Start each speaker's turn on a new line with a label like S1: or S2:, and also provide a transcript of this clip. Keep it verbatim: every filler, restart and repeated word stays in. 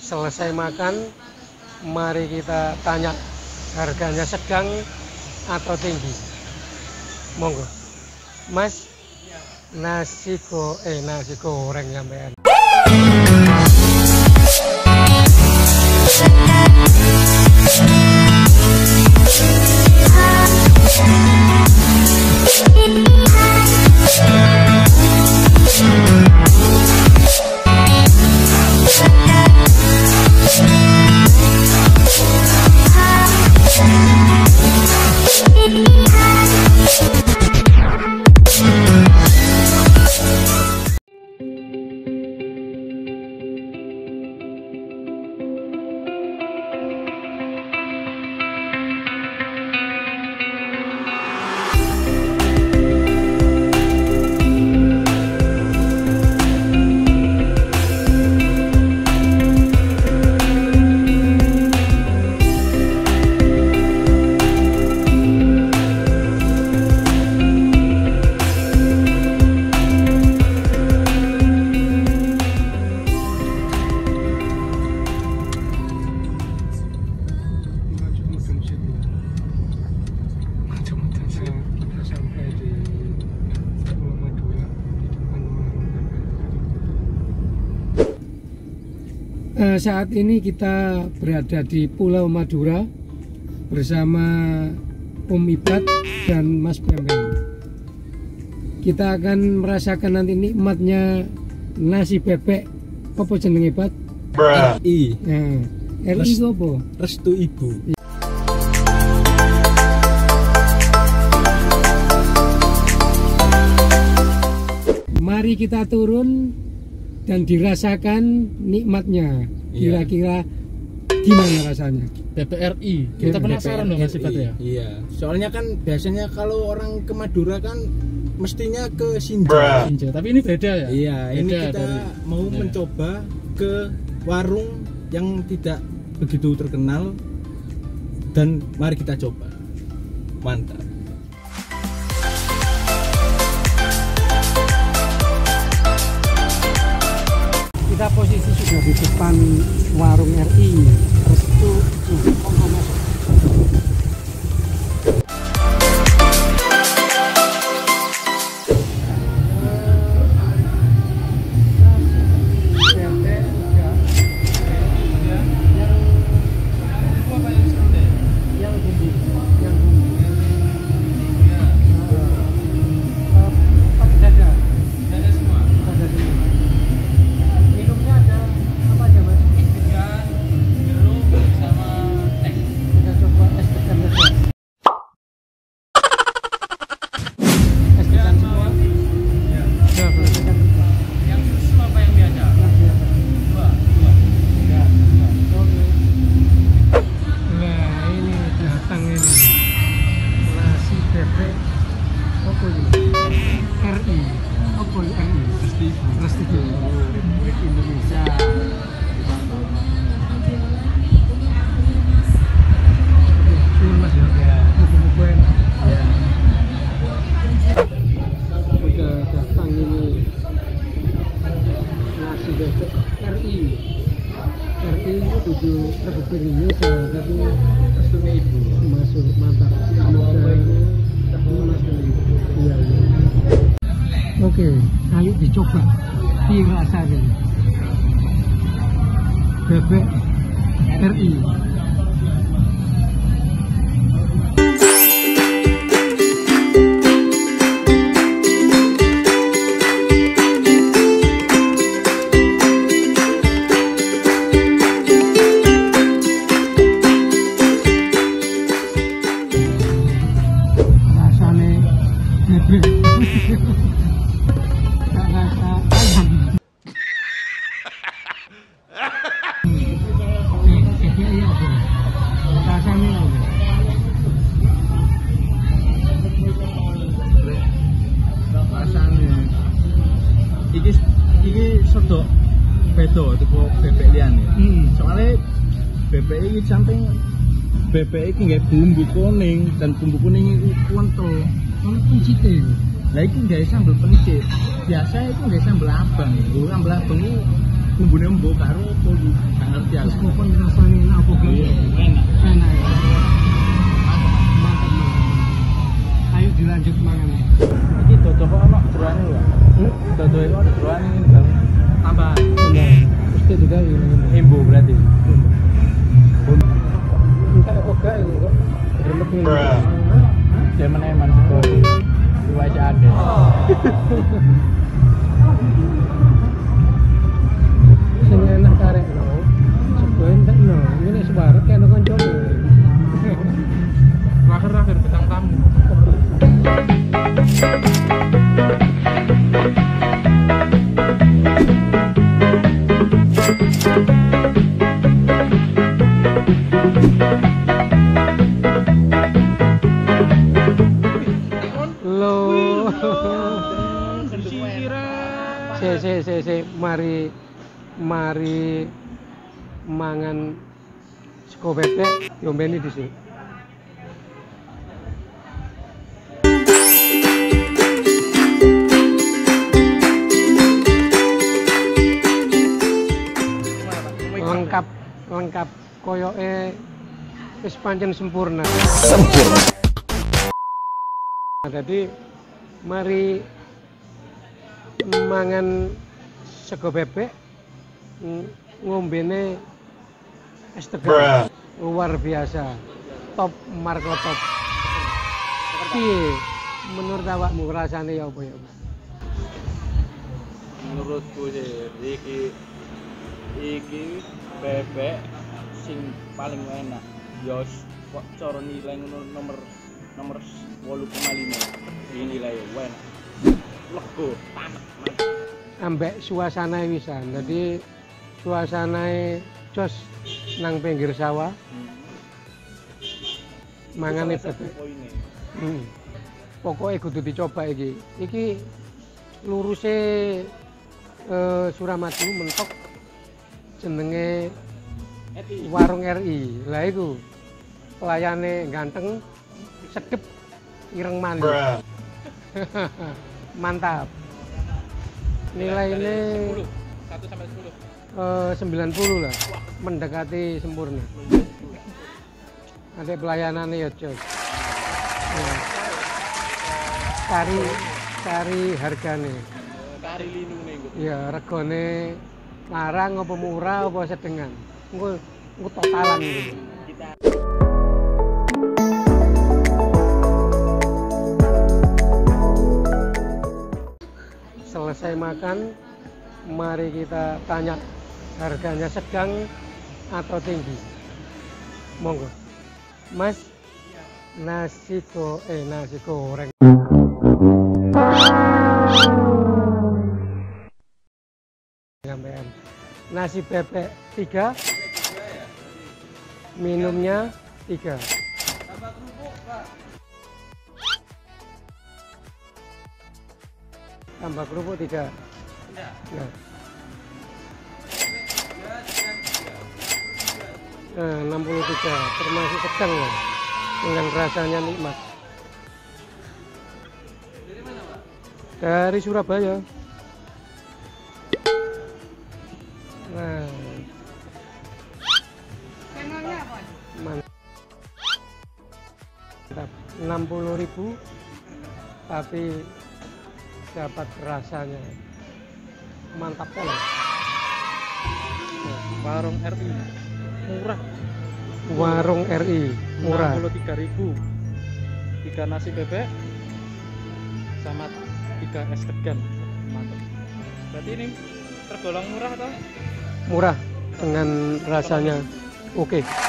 S1: selesai makan, mari kita tanya harganya sedang atau tinggi. Monggo, Mas. Nasi go, eh nasi goreng sampean. Uh, saat ini kita berada di Pulau Madura bersama Om Ibad dan Mas Bambang. Kita akan merasakan nanti nikmatnya nasi bebek apa jenenge Ibad?
S2: R I.
S1: Nah, R I itu apa?
S2: Restu Ibu.
S1: Mari kita turun dan dirasakan nikmatnya. Kira-kira gimana rasanya?
S3: B P R I. Kita penasaran dong Mas Ibad ya.
S2: Iya. Soalnya kan biasanya kalau orang ke Madura kan mestinya ke Sinja.
S3: Sinja. Tapi ini beda ya?
S2: Iya,
S3: beda
S2: ini kita
S3: dari,
S2: mau ya. mencoba ke warung yang tidak begitu terkenal dan mari kita coba. Mantap.
S1: Kita posisi sudah di depan warung R I. Restu Ibu. Tujuh Republik Indonesia, tapi restunya Ibu masuk mantap. Semoga itu masuk. Iya, iya. Oke, ayo dicoba, dirasakan bebek R I.
S2: Iki iki sedok beda tipe bebek liyane. Hmm. Soale bebek iki samping bebek iki nggih bumbu kuning dan bumbu kuning iki kental.
S1: Ono pencite.
S2: Lah iki nggawe sambel pencit. Biasa iku nggawe sambel abang. Lho sambel abang iki bumbune mbok karo apa iki? Gak ngerti
S1: es popon rasanya enak apa gak?
S2: Iya, enak.
S1: Enak ya. Mantap mantap. Ayo dilanjut mangan.
S2: Iki dodok kok ono jeroane lho.
S1: Hmm?
S2: Dodok kok ono jeroane ini Bang. Tambah
S1: Mesti juga ini.
S2: embo berarti.
S1: Entar oke ini kok. Remet ini.
S2: Dia meneman sego. Iwak aja ada.
S1: Sing enak karek no. Sego entek no. Ini sebarek kene koncone.
S3: Akhir-akhir bintang tamu.
S1: Lo. Se se se se mari mari mangan sego bebek diombeni dhisik. lengkap lengkap koyoke wis pancen sempurna. Sempurna. Jadi mari mangan sego bebek ngombene es tegal luar biasa, top marko top. Piye menurut awakmu rasane ya apa ya?
S2: Menurutku sih iki iki bebek sing paling enak. Yos kok cara nilai nomor nomor wolu koma lima dinilai enak. Lego, panas,
S1: ambek suasana wisan. Jadi suasana jos nang pinggir sawah. Hmm. Mangane bebek. Hmm. Pokoknya kudu dicoba iki. Iki luruse eh, Suramadu mentok jenenge Warung R I. Lah iku pelayane ganteng, sedep, ireng manis. Mantap. Nilainya
S3: satu sampai sepuluh.
S1: Eh, sembilan puluh lah. Mendekati sempurna. Ada pelayanannya ya, Jos. Nah. Cari cari hargane.
S2: Kari linune iku.
S1: Ya, regane larang apa murah apa sedengan. Engko engko totalan iki.
S2: Kita
S1: selesai makan, mari kita tanya harganya sedang atau tinggi. Monggo. Mas, nasi go eh nasi goreng. Nasi bebek tiga, minumnya tiga. Tambah kerupuk tiga. Nah. Nah, enam puluh tiga, termasuk sedang ya, dengan rasanya nikmat. Dari Surabaya. Nah, mantap, enam puluh ribu, tapi dapat rasanya mantap kan?
S3: Warung R I murah.
S1: Warung R I murah.
S3: enam puluh tiga ribu. Tiga nasi bebek sama tiga es degan. Mantap. Berarti ini tergolong murah atau?
S1: Murah dengan rasanya oke. Okay.